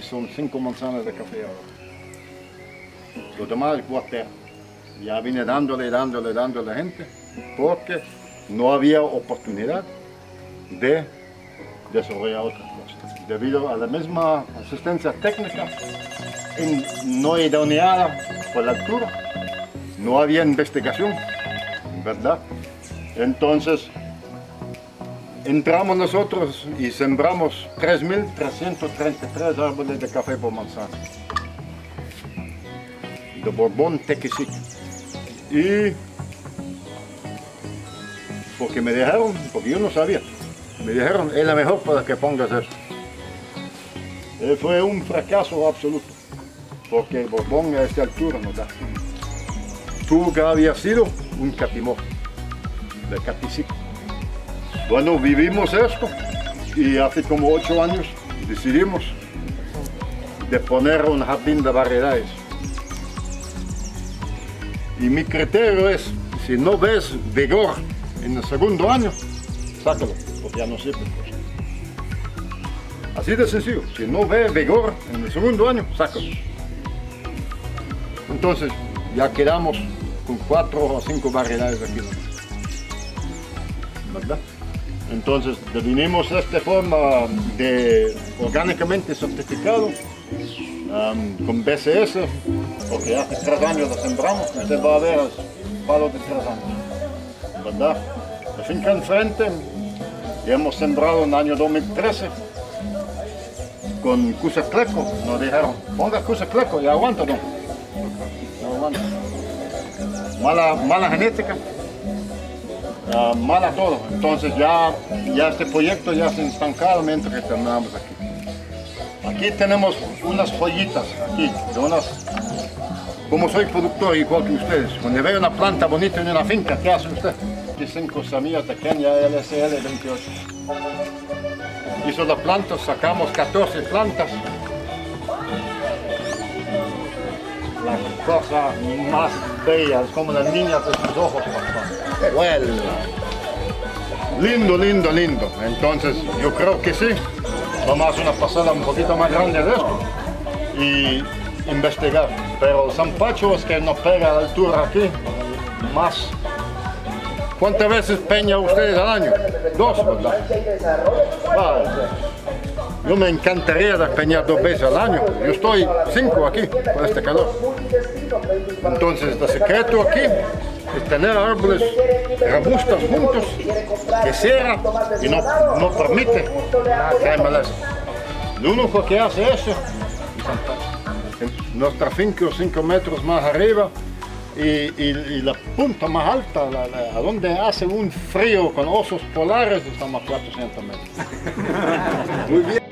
son 5 manzanas de café ahora. Lo demás es guatera. Ya vine dándole a la gente porque no había oportunidad de desarrollar otras cosas. Debido a la misma asistencia técnica no idoneada por la altura, no había investigación, ¿verdad? Entonces, entramos nosotros y sembramos 3.333 árboles de café por manzana, de Borbón Tequesique. Y porque me dijeron, porque yo no sabía, me dijeron, es la mejor para que pongas eso. Fue un fracaso absoluto, porque Borbón a esta altura no da. Tuvo que haber sido un catimor, de Caticico. Bueno, vivimos esto y hace como 8 años decidimos de poner un jardín de variedades. Y mi criterio es, si no ves vigor en el segundo año, sácalo, porque ya no sirve. Así de sencillo, si no ves vigor en el segundo año, sácalo. Entonces, ya quedamos con 4 o 5 variedades aquí, ¿verdad? Entonces, definimos esta forma de orgánicamente certificado, con BCS, porque hace 3 años lo sembramos. Usted va a ver el palo de 3 años, ¿verdad? La finca enfrente, ya hemos sembrado en el año 2013 con Cusacleco. Nos dijeron, ponga Cusacleco, y aguanta, ¿no? No aguanta. Mala genética, mala todo. Entonces ya este proyecto ya se ha estancado mientras que terminamos aquí. Aquí tenemos unas joyitas, aquí, de unas, como soy productor igual que ustedes, cuando veo una planta bonita en una finca, ¿qué hace usted? Aquí 5 semillas de Kenia LSL 28. Hizo la planta, sacamos 14 plantas. La cosa más bella, es como la niña de sus ojos, papá. Bueno, lindo, lindo, lindo. Entonces, yo creo que sí. Vamos a hacer una pasada un poquito más grande de esto y investigar. Pero el zampacho es que nos pega a la altura aquí, más. ¿Cuántas veces peña ustedes al año? 2, ¿verdad? Vale. Yo me encantaría despeñar 2 veces al año. Yo estoy 5 aquí por este calor. Entonces, el secreto aquí es tener árboles robustos juntos, que cierran y no permite que haya maleza. Lo único que hace eso es zampacho. Nuestra finca 5 metros más arriba y la punta más alta, a donde hace un frío con osos polares, estamos a 400 metros. Muy bien.